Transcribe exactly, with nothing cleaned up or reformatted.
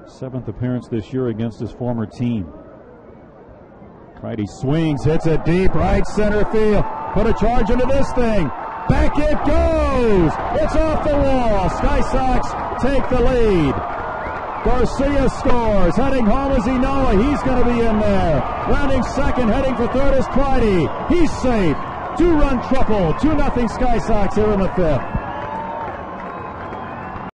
Seventh appearance this year against his former team. Pridie swings, hits it deep, right center field. Put a charge into this thing. Back it goes. It's off the wall. Sky Sox take the lead. Garcia scores. Heading home is Enola. He's going to be in there. Rounding second, heading for third is Pridie. He's safe. Two-run triple. two nothing Sky Sox here in the fifth.